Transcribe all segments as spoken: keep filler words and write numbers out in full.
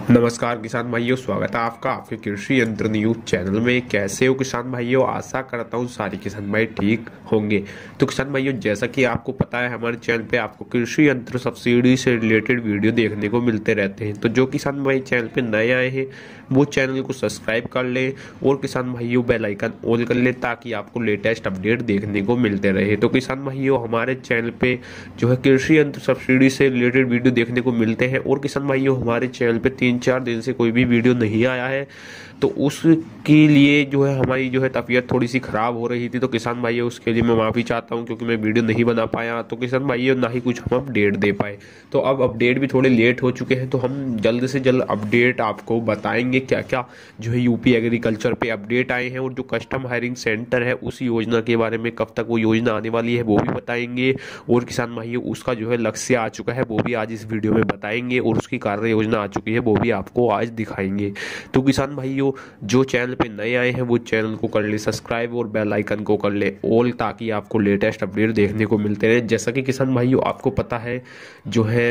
नमस्कार किसान भाइयों, स्वागत है आपका आपके कृषि यंत्र न्यूज चैनल में। कैसे हो किसान भाइयों? आशा करता हूँ सारे किसान भाई ठीक होंगे। तो किसान भाइयों, जैसा कि आपको पता है हमारे चैनल पे आपको कृषि यंत्र सब्सिडी से रिलेटेड वीडियो देखने को मिलते रहते हैं। तो जो किसान भाई चैनल पे नए आए हैं वो चैनल को सब्सक्राइब कर ले और किसान भाइयों बेल आइकन ऑन कर ले ताकि आपको लेटेस्ट अपडेट देखने को मिलते रहे। तो किसान भाइयों, हमारे चैनल पे जो है कृषि यंत्र सब्सिडी से रिलेटेड वीडियो देखने को मिलते हैं। और किसान भाइयों, हमारे चैनल पे तीन चार दिन से कोई भी वीडियो नहीं आया है तो उसके लिए जो है हमारी जो है तबीयत थोड़ी सी खराब हो रही थी। तो किसान भाइयों, उसके लिए मैं माफ़ी चाहता हूं क्योंकि मैं वीडियो नहीं बना पाया। तो किसान भाइयों, ना ही कुछ हम अपडेट दे पाए। तो अब अपडेट भी थोड़े लेट हो चुके हैं, तो हम जल्द से जल्द अपडेट आपको बताएंगे क्या क्या जो है यूपी एग्रीकल्चर पे अपडेट आए हैं। और जो कस्टम हायरिंग सेंटर है उस योजना के बारे में कब तक वो योजना आने वाली है वो भी बताएंगे। और किसान भाइयों, उसका जो है लक्ष्य आ चुका है वो भी आज इस वीडियो में बताएंगे। और उसकी कार्य योजना आ चुकी है वो भी आपको आज दिखाएंगे। तो किसान भाइयों, जो चैनल पे नए आए हैं वो चैनल को कर ले सब्सक्राइब और बेल आइकन को कर ले ऑल ताकि आपको लेटेस्ट अपडेट देखने को मिलते रहे। जैसा कि किसान भाइयों आपको पता है जो है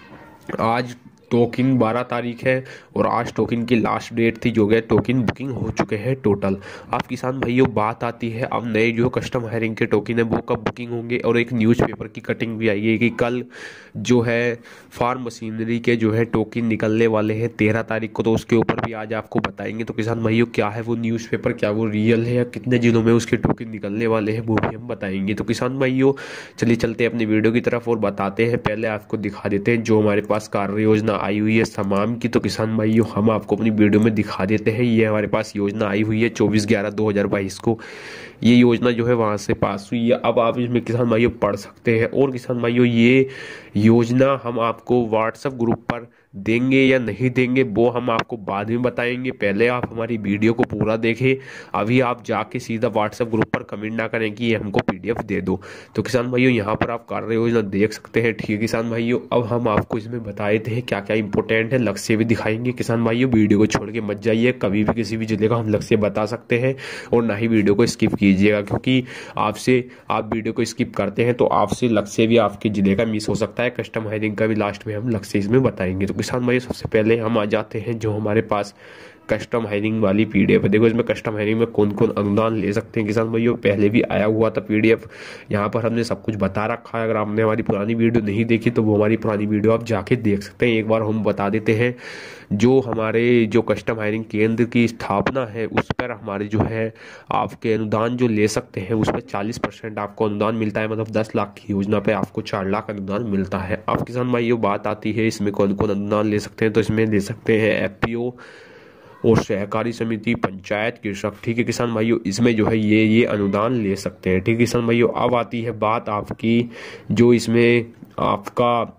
आज टोकन बारह तारीख है और आज टोकन की लास्ट डेट थी, जो गए टोकन बुकिंग हो चुके हैं टोटल। अब किसान भाइयों बात आती है अब नए जो कस्टम हायरिंग के टोकन है वो कब बुकिंग होंगे। और एक न्यूज़पेपर की कटिंग भी आई है कि कल जो है फार्म मशीनरी के जो है टोकन निकलने वाले हैं तेरह तारीख को। तो उसके ऊपर भी आज आपको बताएंगे। तो किसान भाइयों, क्या है वो न्यूज़पेपर, क्या वो रियल है या कितने जिलों में उसके टोकन निकलने वाले हैं वो भी हम बताएंगे। तो किसान भाइयों, चलिए चलते हैं अपनी वीडियो की तरफ और बताते हैं। पहले आपको दिखा देते हैं जो हमारे पास कार्य योजना आई हुई है तमाम की। तो किसान भाइयों, हम आपको अपनी वीडियो में दिखा देते हैं। ये हमारे पास योजना आई हुई है चौबीस ग्यारह दो हजार बाईस को। ये योजना जो है वहां से पास हुई है। अब आप इसमें किसान भाइयों पढ़ सकते हैं। और किसान भाइयों, ये योजना हम आपको व्हाट्सएप ग्रुप पर देंगे या नहीं देंगे वो हम आपको बाद में बताएंगे। पहले आप हमारी वीडियो को पूरा देखें। अभी आप जाके सीधा व्हाट्सएप ग्रुप पर कमेंट ना करें कि ये हमको पीडीएफ दे दो। तो किसान भाइयों, यहाँ पर आप कार्य योजना देख सकते हैं। ठीक है किसान भाइयों, अब हम आपको इसमें बताए थे क्या क्या इंपॉर्टेंट है, लक्ष्य भी दिखाएंगे। किसान भाइयों, वीडियो को छोड़ के मत जाइए, कभी भी किसी भी जिले का हम लक्ष्य बता सकते हैं। और ना ही वीडियो को स्किप कीजिएगा, क्योंकि आपसे आप वीडियो को स्किप करते हैं तो आपसे लक्ष्य भी आपके जिले का मिस हो सकता है। कस्टम हायरिंग का भी लास्ट में हम लक्ष्य इसमें बताएंगे। तो किसान भाई, सबसे पहले हम आ जाते हैं जो हमारे पास कस्टम हायरिंग वाली पीडीएफ है। देखो इसमें कस्टम हायरिंग में कौन कौन अनुदान ले सकते हैं किसान भाइयों, पहले भी आया हुआ था पीडीएफ। यहाँ पर हमने सब कुछ बता रखा है। अगर आपने हमारी पुरानी वीडियो नहीं देखी तो वो हमारी पुरानी वीडियो आप जाके देख सकते हैं। एक बार हम बता देते हैं जो हमारे जो कस्टम हायरिंग केंद्र की स्थापना है उस पर हमारे जो है आपके अनुदान जो ले सकते हैं उस पर चालीस परसेंट आपको अनुदान मिलता है। मतलब दस लाख की योजना पे आपको चार लाख अनुदान मिलता है। अब किसान भाइयों बात आती है इसमें कौन कौन अनुदान ले सकते हैं। तो इसमें ले सकते हैं एफपीओ और सहकारी समिति, पंचायत, कृषक। ठीक है किसान भाइयों, इसमें जो है ये ये अनुदान ले सकते हैं। ठीक है किसान भाइयों, अब आती है बात आपकी जो इसमें आपका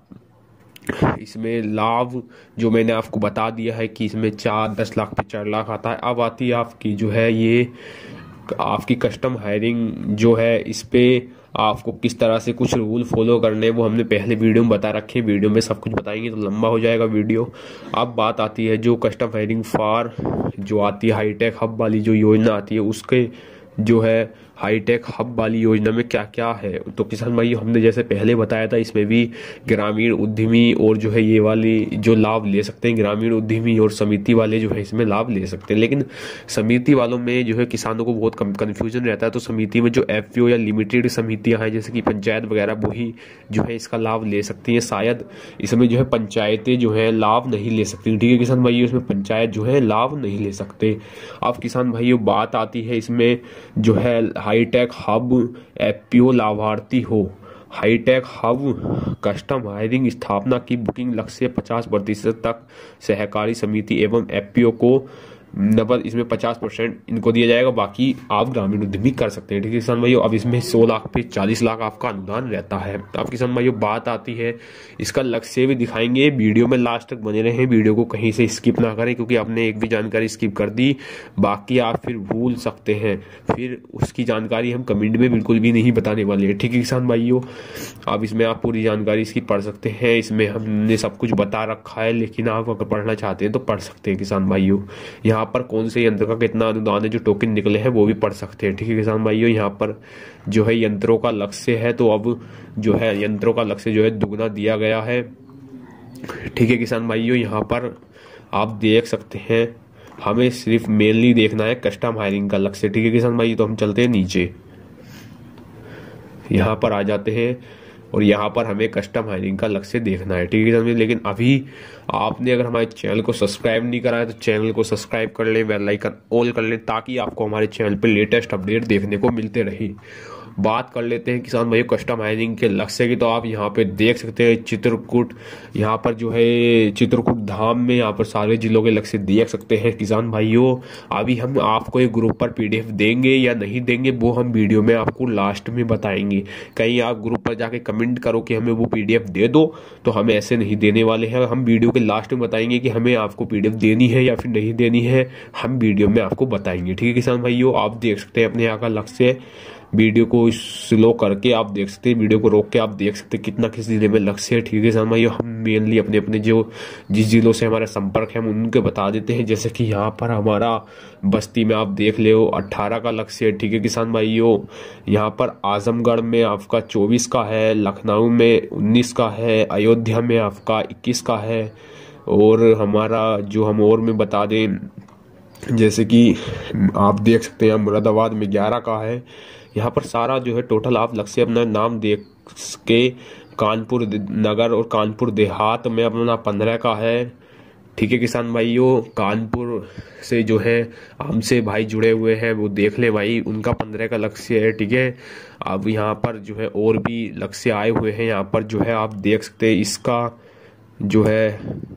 इसमें लाभ जो मैंने आपको बता दिया है कि इसमें चार दस लाख पे चार लाख आता है। अब आती है आपकी जो है ये आपकी कस्टम हायरिंग जो है इस पे आपको किस तरह से कुछ रूल फॉलो करने वो हमने पहले वीडियो में बता रखे। वीडियो में सब कुछ बताएंगे तो लंबा हो जाएगा वीडियो। अब बात आती है जो कस्टम हायरिंग फॉर जो आती है हाईटेक हब वाली जो योजना आती है उसके जो है हाईटेक हब वाली योजना में क्या क्या है। तो किसान भाई, हमने जैसे पहले बताया था इसमें भी ग्रामीण उद्यमी और जो है ये वाली जो लाभ ले सकते हैं, ग्रामीण उद्यमी और समिति वाले जो है इसमें लाभ ले सकते हैं। लेकिन समिति वालों में जो है किसानों को बहुत कन्फ्यूजन रहता है। तो समिति में जो एफपीओ या लिमिटेड समितियां हैं जैसे कि पंचायत वगैरह वही जो है इसका लाभ ले सकती हैं। शायद इसमें जो है पंचायतें जो है लाभ नहीं ले सकती। ठीक है किसान भाइयों, इसमें पंचायत जो है लाभ नहीं ले सकते। अब किसान भाइयों बात आती है इसमें जो है हाईटेक हब एफपीओ लाभार्थी हो। हाईटेक हब कस्टम हायरिंग स्थापना की बुकिंग लक्ष्य पचास प्रतिशत तक सहकारी समिति एवं एफपीओ को नबर इसमें पचास परसेंट इनको दिया जाएगा, बाकी आप ग्रामीण उद्यमी कर सकते हैं। ठीक है किसान भाइयों, अब इसमें सौ लाख पे चालीस लाख आपका अनुदान रहता है। अब किसान भाइयों बात आती है इसका लक्ष्य भी दिखाएंगे। वीडियो में लास्ट तक बने रहें, वीडियो को कहीं से स्किप ना करें, क्योंकि आपने एक भी जानकारी स्किप कर दी बाकी आप फिर भूल सकते हैं। फिर उसकी जानकारी हम कमेंट में बिल्कुल भी नहीं बताने वाले हैं। ठीक है किसान भाइयों, अब इसमें आप पूरी जानकारी इसकी पढ़ सकते हैं। इसमें हमने सब कुछ बता रखा है, लेकिन आप अगर पढ़ना चाहते हैं तो पढ़ सकते हैं किसान भाइयों। यहाँ पर कौन से यंत्र का कितना अनुदान है जो टोकन निकले हैं वो भी पढ़ सकते हैं। ठीक है किसान भाइयों, यहाँ पर जो है यंत्रों का लक्ष्य है तो अब जो है यंत्रों का लक्ष्य जो है दुगना दिया गया है। ठीक है किसान भाइयों, यहाँ पर आप देख सकते हैं हमें सिर्फ मेनली देखना है कस्टम हायरिंग का लक्ष्य। ठीक है किसान भाई, तो हम चलते हैं नीचे, यहाँ पर आ जाते हैं और यहाँ पर हमें कस्टम हायरिंग का लक्ष्य देखना है। ठीक है किसान भाई, लेकिन अभी आपने अगर हमारे चैनल को सब्सक्राइब नहीं करा है तो चैनल को सब्सक्राइब कर लें, बेल आइकन ऑल कर लें, ताकि आपको हमारे चैनल पर लेटेस्ट अपडेट देखने को मिलते रहे। बात कर लेते हैं किसान भाइयों कस्टम हायरिंग के लक्ष्य की। तो आप यहाँ पे देख सकते हैं चित्रकूट, यहाँ पर जो है चित्रकूट धाम में यहाँ पर सारे जिलों के लक्ष्य देख सकते हैं किसान भाइयों। अभी हम आपको एक ग्रुप पर पीडीएफ देंगे या नहीं देंगे वो हम वीडियो में आपको लास्ट में बताएंगे। कहीं आप ग्रुप पर जाके कमेंट करो कि हमें वो पीडीएफ दे दो, तो हम ऐसे नहीं देने वाले हैं। हम वीडियो के लास्ट में बताएंगे कि हमें आपको पीडीएफ देनी है या फिर नहीं देनी है, हम वीडियो में आपको बताएंगे। ठीक है किसान भाइयों, आप देख सकते हैं अपने यहाँ का लक्ष्य। वीडियो को स्लो करके आप देख सकते हैं, वीडियो को रोक के आप देख सकते हैं कितना किस जिले में लक्ष्य है। ठीक है किसान भाइयों, हम मेनली अपने अपने जो जिस जिलों से हमारा संपर्क है हम उनके बता देते हैं। जैसे कि यहाँ पर हमारा बस्ती में आप देख ले अट्ठारह का लक्ष्य है। ठीक है किसान भाइयों, यहाँ पर आजमगढ़ में आपका चौबीस का है, लखनऊ में उन्नीस का है, अयोध्या में आपका इक्कीस का है, और हमारा जो हम और में बता दें जैसे कि आप देख सकते हैं मुरादाबाद में ग्यारह का है। यहाँ पर सारा जो है टोटल आप लक्ष्य अपना नाम देख के, कानपुर नगर और कानपुर देहात में अपना पंद्रह का है। ठीक है किसान भाइयों, कानपुर से जो है हमसे भाई जुड़े हुए हैं वो देख ले भाई, उनका पंद्रह का लक्ष्य है। ठीक है, अब यहाँ पर जो है और भी लक्ष्य आए हुए हैं। यहाँ पर जो है आप देख सकते हैं इसका जो है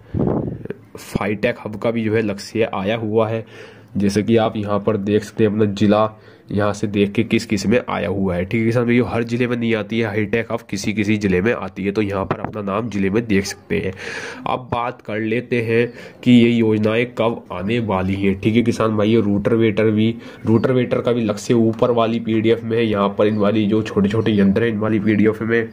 फाइटेक हब का भी जो है लक्ष्य आया हुआ है। जैसे कि आप यहाँ पर देख सकते हैं अपना जिला यहाँ से देख के किस किस में आया हुआ है। ठीक है किसान भाइयों, हर जिले में नहीं आती है हाईटेक हब, किसी किसी जिले में आती है, तो यहाँ पर अपना नाम जिले में देख सकते हैं। अब बात कर लेते हैं कि ये योजनाएं कब आने वाली है। ठीक है किसान भाइयों, रूटर वेटर भी रूटर वेटर का भी लक्ष्य ऊपर वाली पीडीएफ में है। यहाँ पर इन वाली जो छोटे छोटे यंत्र है इन वाली पीडीएफ में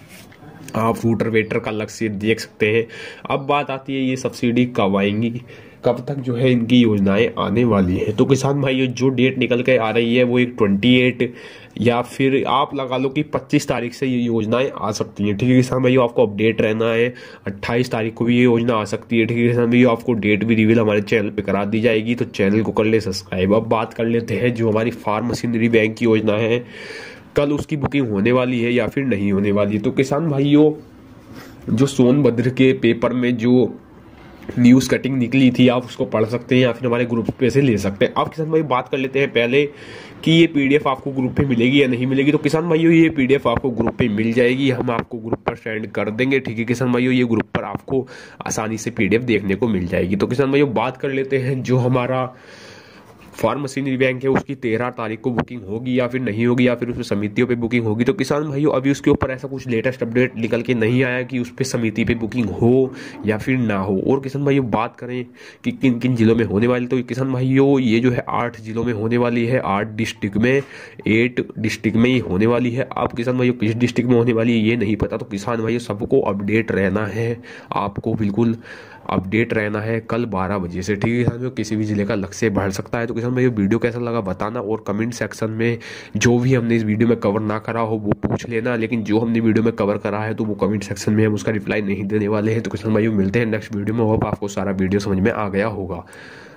आप रूटर वेटर का लक्ष्य देख सकते हैं। अब बात आती है ये सब्सिडी कब आएंगी, कब तक जो है इनकी योजनाएं आने वाली है। तो किसान भाइयों जो डेट निकल के आ रही है वो एक अट्ठाईस या फिर आप लगा लो कि पच्चीस तारीख से ये योजनाएं आ सकती हैं। ठीक है किसान भाइयों, आपको अपडेट रहना है। अट्ठाईस तारीख को भी ये योजना आ सकती है। ठीक है किसान भाइयों, आपको डेट भी रिवील हमारे चैनल पे करा दी जाएगी, तो चैनल को कर ले सब्सक्राइब। अब बात कर लेते हैं जो हमारी फार्म मशीनरी बैंक की योजना है, कल उसकी बुकिंग होने वाली है या फिर नहीं होने वाली। तो किसान भाइयों जो सोनभद्र के पेपर में जो न्यूज़ कटिंग निकली थी आप उसको पढ़ सकते हैं या फिर हमारे ग्रुप पे से ले सकते हैं। अब किसान भाई बात कर लेते हैं पहले कि ये पीडीएफ आपको ग्रुप पे मिलेगी या नहीं मिलेगी। तो किसान भाइयों ये पीडीएफ आपको ग्रुप पे मिल जाएगी, हम आपको ग्रुप पर सेंड कर देंगे। ठीक है किसान भाइयों, ये ग्रुप पर आपको आसानी से पीडीएफ देखने को मिल जाएगी। तो किसान भाइयों बात कर लेते हैं जो हमारा फार्म मशीनरी बैंक है उसकी तेरह तारीख को बुकिंग होगी या फिर नहीं होगी, या फिर उसमें समितियों पे बुकिंग होगी। तो किसान भाइयों अभी उसके ऊपर ऐसा कुछ लेटेस्ट अपडेट निकल के नहीं आया कि उस पर समिति पे बुकिंग हो या फिर ना हो। और किसान भाइयों बात करें कि किन किन जिलों में होने वाली, तो किसान भाइयों ये जो है आठ जिलों में होने वाली है, आठ डिस्ट्रिक्ट में, एट डिस्ट्रिक्ट में ही होने वाली है। अब किसान भाइयों किस डिस्ट्रिक्ट में होने वाली है ये नहीं पता, तो किसान भाइयों सबको अपडेट रहना है, आपको बिल्कुल अपडेट रहना है कल बारह बजे से। ठीक है किसान भाइयों, किसी भी जिले का लक्ष्य बढ़ सकता है। तो किसान भाइयों वीडियो कैसा लगा बताना, और कमेंट सेक्शन में जो भी हमने इस वीडियो में कवर ना करा हो वो पूछ लेना, लेकिन जो हमने वीडियो में कवर करा है तो वो कमेंट सेक्शन में हम उसका रिप्लाई नहीं देने वाले हैं। तो किसान भाइयों मिलते हैं नेक्स्ट वीडियो में, होप आपको सारा वीडियो समझ में आ गया होगा।